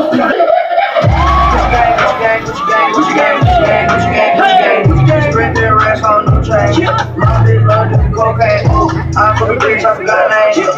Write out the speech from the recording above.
Spread their rest on no chain. My bitch love doing cocaine. I put a bitch up, got name.